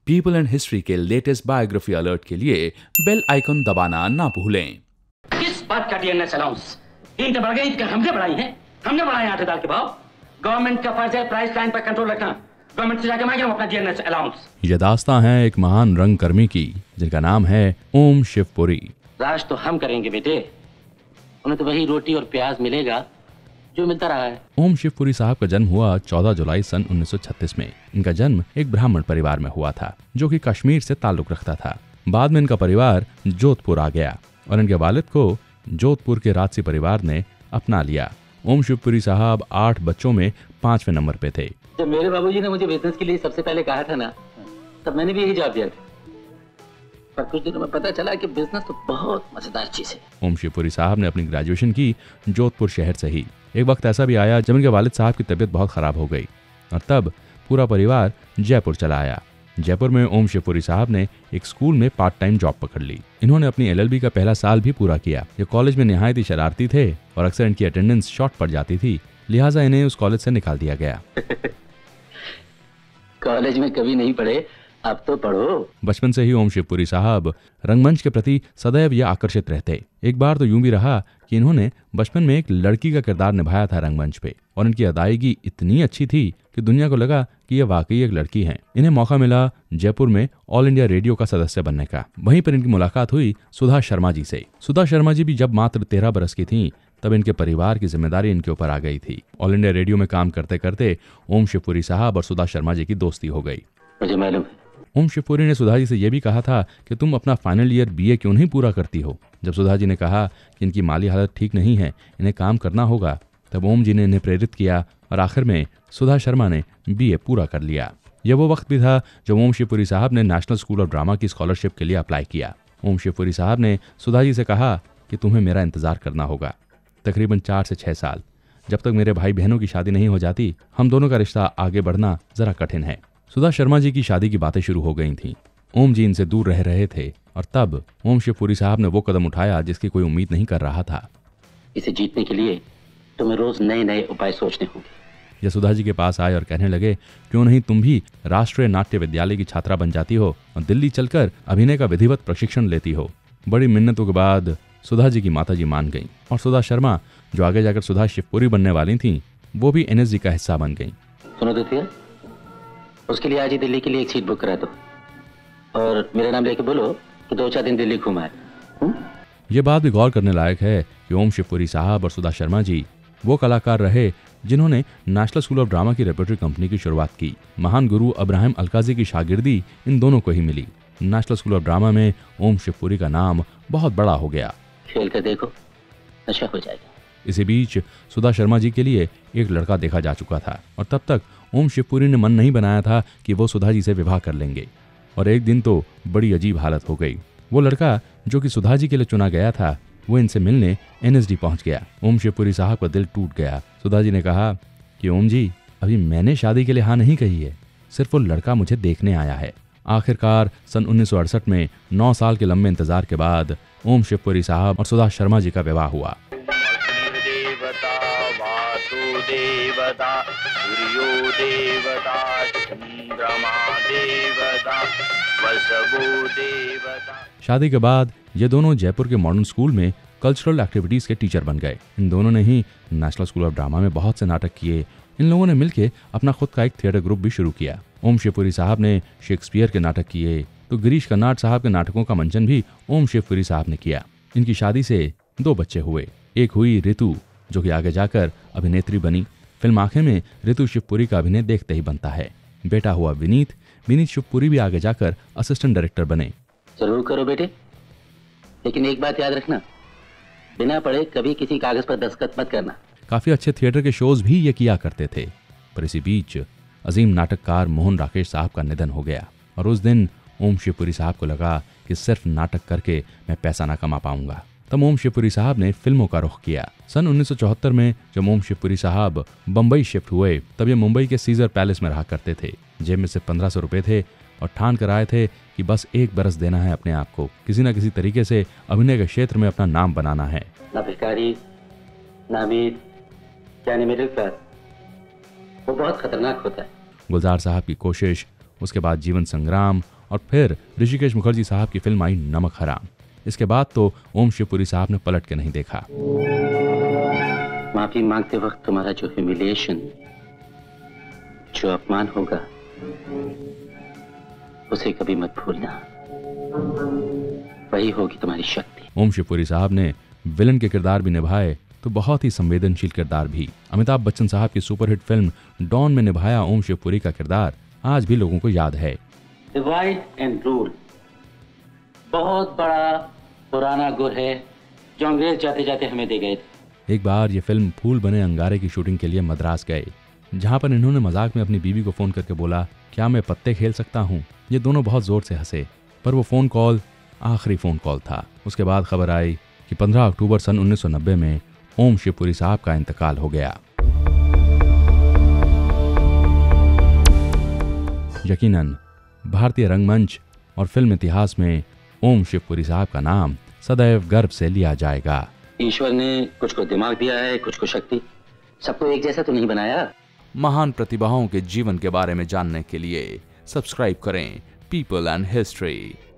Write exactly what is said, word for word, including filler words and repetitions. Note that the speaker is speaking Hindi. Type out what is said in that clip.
पीपल एंड हिस्ट्री के लेटेस्ट बायोग्राफी अलर्ट के लिए बेल आइकन दबाना ना भूलें। किस बात का डीएनएस अलाउंस? कीमतें बढ़ गई, हमने बढ़ाई हैं, हमने बढ़ाए आटे दाल के भाव। गवर्नमेंट का फर्ज है प्राइस लाइन पर कंट्रोल रखना। गवर्नमेंट से जाके मांगे हम अपना डीएनएस अलाउंस। ये दास्तां है एक महान रंगकर्मी की जिनका नाम है ओम शिवपुरी। राज तो हम करेंगे बेटे, उन्हें तो वही रोटी और प्याज मिलेगा जो मिलता रहा है। ओम शिवपुरी साहब का जन्म हुआ चौदह जुलाई सन उन्नीस सौ छत्तीस में। इनका जन्म एक ब्राह्मण परिवार में हुआ था जो कि कश्मीर से ताल्लुक रखता था। बाद में इनका परिवार जोधपुर आ गया और इनके वालिद को जोधपुर के राजसी परिवार ने अपना लिया। ओम शिवपुरी साहब आठ बच्चों में पांचवें नंबर पे थे। जब मेरे बाबूजी ने मुझे बिजनेस के लिए सबसे पहले कहा था ना, तब मैंने भी यही जवाब दिया था। पर कुछ दिनों में पता चला कि बिजनेस तो बहुत मजेदार चीज है। ओम शिवपुरी साहब ने अपनी ग्रेजुएशन की जोधपुर शहर से ही। एक वक्त ऐसा भी आया जब इनके वालिद साहब की तबीयत बहुत खराब हो गई और तब पूरा परिवार जयपुर चला आया। जयपुर में ओम शिवपुरी साहब ने एक स्कूल में पार्ट टाइम जॉब पकड़ ली। इन्होंने अपनी एलएलबी का पहला साल भी पूरा किया। ये कॉलेज में निहायत ही शरारती थे और अक्सर इनकी अटेंडेंस शॉर्ट पड़ जाती थी, लिहाजा इन्हें उस कॉलेज से निकाल दिया गया। कॉलेज में कभी नहीं पढ़े, अब तो पढ़ो। बचपन से ही ओम शिवपुरी साहब रंगमंच के प्रति सदैव ये आकर्षित रहते। एक बार तो यूं भी रहा कि इन्होंने बचपन में एक लड़की का किरदार निभाया था रंगमंच पे और इनकी अदायगी इतनी अच्छी थी कि दुनिया को लगा कि ये वाकई एक लड़की हैं। इन्हें मौका मिला जयपुर में ऑल इंडिया रेडियो का सदस्य बनने का। वहीं पर इनकी मुलाकात हुई सुधा शर्मा जी से। सुधा शर्मा जी भी जब मात्र तेरह बरस की थीं तब इनके परिवार की जिम्मेदारी इनके ऊपर आ गई थी। ऑल इंडिया रेडियो में काम करते करते ओम शिवपुरी साहब और सुधा शर्मा जी की दोस्ती हो गई। मुझे मालूम है। ओम शिवपुरी ने सुधा जी से यह भी कहा था कि तुम अपना फाइनल ईयर बीए क्यों नहीं पूरा करती हो। जब सुधा जी ने कहा कि इनकी माली हालत ठीक नहीं है, इन्हें काम करना होगा, तब ओम जी ने इन्हें प्रेरित किया और आखिर में सुधा शर्मा ने बीए पूरा कर लिया। यह वो वक्त भी था जब ओम शिवपुरी साहब ने नेशनल स्कूल ऑफ ड्रामा की स्कॉलरशिप के लिए अप्लाई किया। ओम शिवपुरी साहब ने सुधा जी से कहा कि तुम्हें मेरा इंतजार करना होगा तकरीबन चार से छह साल। जब तक मेरे भाई बहनों की शादी नहीं हो जाती, हम दोनों का रिश्ता आगे बढ़ना जरा कठिन है। सुधा शर्मा जी की शादी की बातें शुरू हो गई थीं। ओम जी इनसे दूर रह रहे थे और तब ओम शिवपुरी साहब ने वो कदम उठाया जिसकी कोई उम्मीद नहीं कर रहा था। इसे जीतने के लिए तुम्हें रोज नए नए उपाय सोचने होंगे। ये सुधा जी के पास आए और कहने लगे, क्यों नहीं तुम भी राष्ट्रीय नाट्य विद्यालय की छात्रा बन जाती हो और दिल्ली चलकर अभिनय का विधिवत प्रशिक्षण लेती हो। बड़ी मिन्नतों के बाद सुधा जी की माता जी मान गईं और सुधा शर्मा, जो आगे जाकर सुधा शिवपुरी बनने वाली थीं, वो भी एनएसजी का हिस्सा बन गईं। सुनो दीदी, उसके लिए आज ही दिल्ली के लिए एक सीट बुक करा दो और मेरा नाम लेके बोलो कि दो चार दिन दिल्ली घुमाए। ये बात भी गौर करने लायक है कि ओम शिवपुरी साहब और सुधा शर्मा जी वो कलाकार रहे जिन्होंने नेशनल स्कूल ऑफ ड्रामा की रेपर्टरी कंपनी की शुरुआत की। महान गुरु अब्राहिम अलकाजी की शागिर्दी इन दोनों को ही मिली। नेशनल स्कूल ऑफ ड्रामा में ओम शिवपुरी का नाम बहुत बड़ा हो गया। खेल कर देखो, नशा हो जाएगा। इसी बीच सुधा शर्मा जी के लिए एक लड़का देखा जा चुका था और तब तक ओम शिवपुरी ने मन नहीं बनाया था कि वो सुधा जी से विवाह कर लेंगे। और एक दिन तो बड़ी अजीब हालत हो गई। वो लड़का जो कि सुधा जी के लिए चुना गया था, वो इनसे मिलने एनएसडी पहुंच गया। ओम शिवपुरी साहब का दिल टूट गया। सुधा जी ने कहा कि ओम जी, अभी मैंने शादी के लिए हाँ नहीं कही है, सिर्फ वो लड़का मुझे देखने आया है। आखिरकार सन उन्नीस सौ अड़सठ में नौ साल के लंबे इंतजार के बाद ओम शिवपुरी साहब और सुधा शर्मा जी का विवाह हुआ। शादी के बाद ये दोनों जयपुर के मॉडर्न स्कूल में कल्चरल एक्टिविटीज के टीचर बन गए। इन दोनों ने ही नेशनल स्कूल ऑफ ड्रामा में बहुत से नाटक किए। इन लोगों ने मिलकर अपना खुद का एक थिएटर ग्रुप भी शुरू किया। ओम शिवपुरी साहब ने शेक्सपियर के नाटक किए तो गिरीश कर्नाड साहब के नाटकों का मंचन भी ओम शिवपुरी साहब ने किया। इनकी शादी से दो बच्चे हुए। एक हुई ऋतु, जो कि आगे जाकर अभिनेत्री बनी। फिल्म आंखें में ऋतु शिवपुरी का अभिनय देखते ही बनता है। बेटा हुआ विनीत। विनीत शिवपुरी भी आगे जाकर असिस्टेंट डायरेक्टर बने। जरूर करो बेटे, लेकिन एक बात याद रखना, बिना पढ़े कभी किसी कागज पर दस्तखत मत करना। काफी अच्छे थिएटर के शोज भी ये किया करते थे। पर इसी बीच अजीम नाटककार मोहन राकेश साहब का निधन हो गया और उस दिन ओम शिवपुरी साहब को लगा कि सिर्फ नाटक करके मैं पैसा ना कमा पाऊंगा। तब ओम शिवपुरी साहब ने फिल्मों का रुख किया। सन उन्नीस सौ चौहत्तर में जब ओम शिवपुरी साहब बम्बई शिफ्ट हुए, तब ये मुंबई के सीजर पैलेस में रहा करते थे। जेब में सिर्फ पंद्रह सौ रुपए थे और ठान कर आए थे कि बस एक बरस देना है अपने आप को, किसी न किसी तरीके से अभिनय के क्षेत्र में अपना नाम बनाना है। ना भिखारी, ना अमीर, यानी मिडिल क्लास, वो बहुत खतरनाक होता है। गुलजार साहब की कोशिश उसके बाद जीवन संग्राम और फिर ऋषिकेश मुखर्जी साहब की फिल्म आई नमक हराम। इसके बाद तो ओम शिवपुरी साहब ने पलट के नहीं देखा। माफी मांगते वक्त तुम्हारा जो ह्यूमिलिएशन, जो अपमान होगा, उसे कभी मत भूलना। वही होगी तुम्हारी शक्ति। ओम शिवपुरी साहब ने विलन के किरदार भी निभाए तो बहुत ही संवेदनशील किरदार भी। अमिताभ बच्चन साहब की सुपरहिट फिल्म डॉन में निभाया ओम शिवपुरी का किरदार आज भी लोगों को याद है। डिवाइड एंड रूल बहुत बड़ा पुराना गुर है जो अंग्रेज जाते जाते हमें दे गए थे। एक बार ये फिल्म फूल बने अंगारे की शूटिंग के लिए मद्रास गए, जहां पर इन्होंने मजाक में अपनी बीवी को फोन करके बोला, क्या मैं पत्ते खेल सकता हूँ? ये दोनों बहुत जोर से हंसे, पर वो फोन कॉल आखिरी फोन कॉल था। उसके बाद खबर आई कि पंद्रह अक्टूबर सन उन्नीस सौ नब्बे में ओम शिवपुरी साहब का इंतकाल हो गया। यकीनन भारतीय रंगमंच और फिल्म इतिहास में ओम शिवपुरी साहब का नाम सदैव गर्व से लिया जाएगा। ईश्वर ने कुछ को दिमाग दिया है, कुछ को शक्ति, सबको एक जैसा तो नहीं बनाया। महान प्रतिभाओं के जीवन के बारे में जानने के लिए सब्सक्राइब करें पीपल एंड हिस्ट्री।